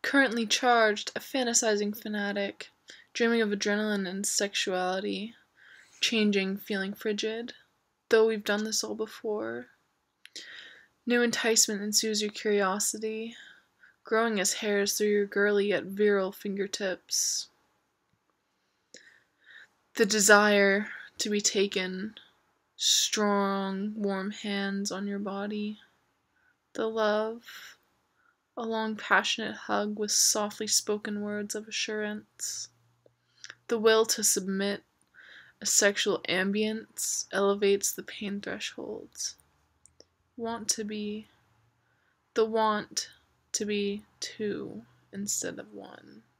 Currently charged, a fantasizing fanatic, dreaming of adrenaline and sexuality, changing, feeling frigid. Though we've done this all before. New enticement ensues your curiosity, growing as hairs through your girly yet virile fingertips. The desire to be taken, strong, warm hands on your body. The love, a long passionate hug with softly spoken words of assurance. The will to submit, a sexual ambience elevates the pain thresholds. Want to be, the want to be two instead of one.